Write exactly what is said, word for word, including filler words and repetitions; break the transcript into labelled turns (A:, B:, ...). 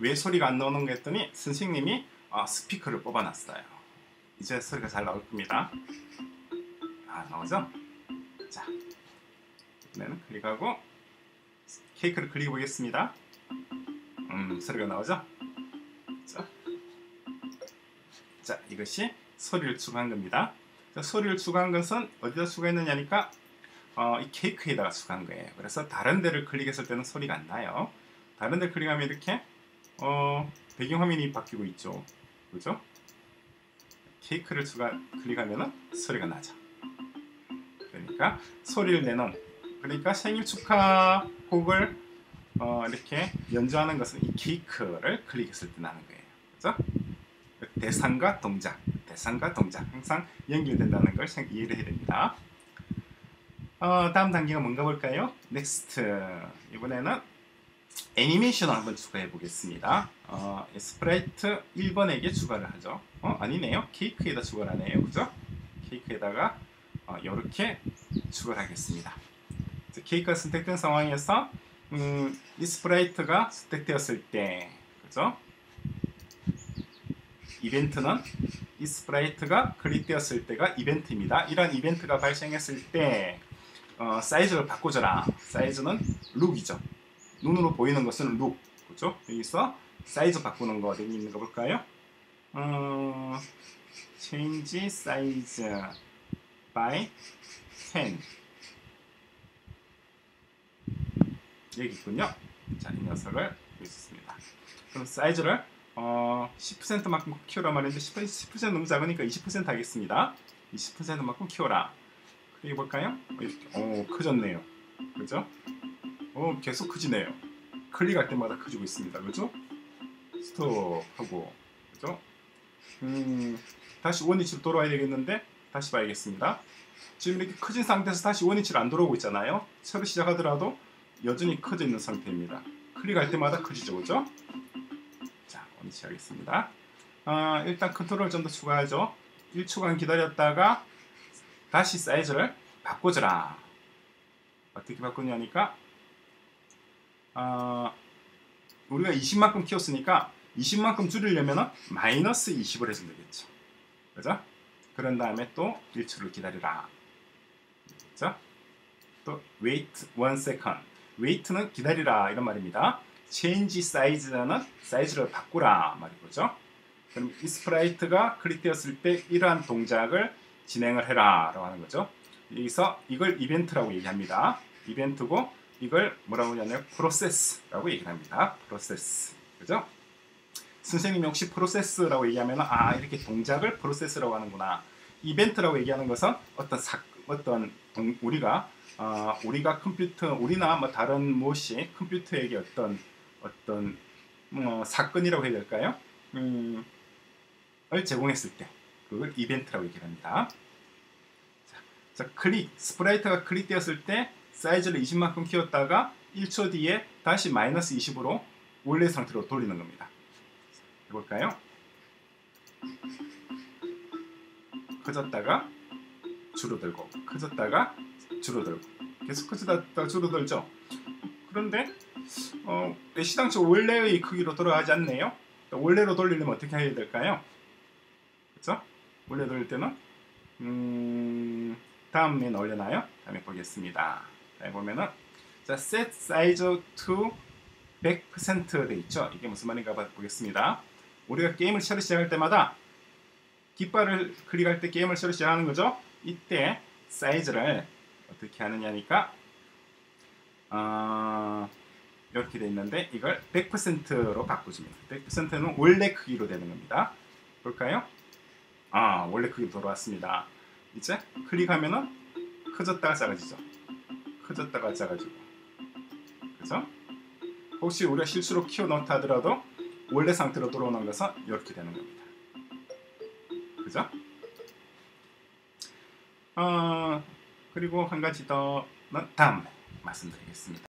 A: 왜 소리가 안 나오는 거 했더니 선생님이 어, 스피커를 뽑아놨어요. 이제 소리가 잘 나올 겁니다. 아, 나오죠? 자, 이번에는 클릭하고 케이크를 클릭해 보겠습니다. 음, 소리가 나오죠? 자, 자, 이것이 소리를 추가한 겁니다. 자, 소리를 추가한 것은 어디다 추가했느냐니까 어, 이 케이크에다가 추가한 거예요. 그래서 다른 데를 클릭했을 때는 소리가 안 나요. 다른 데 클릭하면 이렇게 어, 배경화면이 바뀌고 있죠. 그죠? 케이크를 추가 클릭하면 소리가 나죠. 그러니까 소리를 내는, 그러니까 생일 축하 곡을 어, 이렇게 연주하는 것은 이 케이크를 클릭했을 때 나는 거예요. 그죠? 대상과 동작, 대상과 동작 항상 연결된다는 걸 이해를 해야 됩니다. 어, 다음 단계가 뭔가 볼까요? 넥스트. 이번에는 애니메이션을 한번 추가해 보겠습니다. 어, 스프라이트 일 번에게 추가를 하죠. 어, 아니네요. 케이크에다 추가를 하네요. 그죠? 케이크에다가 어, 이렇게 추가를 하겠습니다. 케이크가 선택된 상황에서 음, 이 스프라이트가 선택되었을 때, 그죠? 이벤트는 이 스프라이트가 클릭되었을 때가 이벤트입니다. 이런 이벤트가 발생했을 때 어, 사이즈를 바꿔줘라. 사이즈는 룩이죠. 눈으로 보이는 것은 룩, 그죠? 여기서 사이즈 바꾸는 거 어디 있는 거 볼까요? 어, change size by ten. 여기 있군요. 자, 이 녀석을 여기 있습니다. 그럼 사이즈를 어, 십 퍼센트만큼 키워라 말인데 십 퍼센트 너무 작으니까 이십 퍼센트 하겠습니다. 이십 퍼센트만큼 키워라. 그리고 볼까요? 이렇게, 오, 커졌네요. 그죠? 오, 계속 커지네요. 클릭할 때마다 커지고 있습니다. 그죠? 스톱하고, 그죠? 음, 다시 원위치로 돌아와야 되겠는데 다시 봐야겠습니다. 지금 이렇게 커진 상태에서 다시 원위치로 안 돌아오고 있잖아요. 새로 시작하더라도 여전히 커져 있는 상태입니다. 클릭할 때마다 커지죠, 그죠? 자, 원위치 하겠습니다. 아, 일단 컨트롤 좀 더 추가하죠. 일 초간 기다렸다가 다시 사이즈를 바꿔줘라. 어떻게 바꾸냐니까 어, 우리가 이십만큼 키웠으니까 이십만큼 줄이려면 마이너스 이십을 해주면 되겠죠. 그죠? 그런 다음에 또 일 초를 기다리라. 그죠? 또 wait one second. wait는 기다리라 이런 말입니다. change size는 사이즈를 바꾸라 말이죠. 그럼 이 스프라이트가 클릭되었을 때 이러한 동작을 진행을 해라 라고 하는 거죠. 여기서 이걸 이벤트라고 얘기합니다. 이벤트고 이걸 뭐라고 하냐면 프로세스라고 얘기를 합니다. 프로세스. 그죠? 선생님이 혹시 프로세스라고 얘기하면 아, 이렇게 동작을 프로세스라고 하는구나. 이벤트라고 얘기하는 것은 어떤 사, 어떤 동, 우리가 어, 우리가 컴퓨터, 우리나 뭐 다른 무엇이 컴퓨터에게 어떤 어떤 뭐 사건이라고 해야 될까요? 음, 을 제공했을 때 그걸 이벤트라고 얘기를 합니다. 자, 자, 클릭, 스프라이트가 클릭되었을 때 사이즈를 이십만큼 키웠다가 일 초 뒤에 다시 마이너스 이십으로 원래 상태로 돌리는 겁니다. 해볼까요? 커졌다가 줄어들고 커졌다가 줄어들고 계속 커졌다가 줄어들죠. 그런데 어, 시당초 원래의 크기로 돌아가지 않네요. 원래로 돌리려면 어떻게 해야 될까요? 그렇죠? 원래 돌릴 때는 음, 다음 맨 올려놔요. 다음에 보겠습니다. 자, 보면은 자, set size to 백 퍼센트 돼 있죠. 이게 무슨 말인가 보겠습니다. 우리가 게임을 새로 시작할 때마다 깃발을 클릭할 때 게임을 새로 시작하는 거죠. 이때 사이즈를 어떻게 하느냐니까 어, 이렇게 돼 있는데 이걸 백 퍼센트로 바꿔줍니다. 백 퍼센트는 원래 크기로 되는 겁니다. 볼까요? 아, 원래 크기로 돌아왔습니다. 이제 클릭하면은 커졌다가 작아지죠. 커졌다가 작아지고, 그죠? 혹시 우리가 실수로 키워놓다 하더라도 원래 상태로 돌아오는 것은 이렇게 되는 겁니다. 그죠? 어, 그리고 한 가지 더는 다음에 말씀드리겠습니다.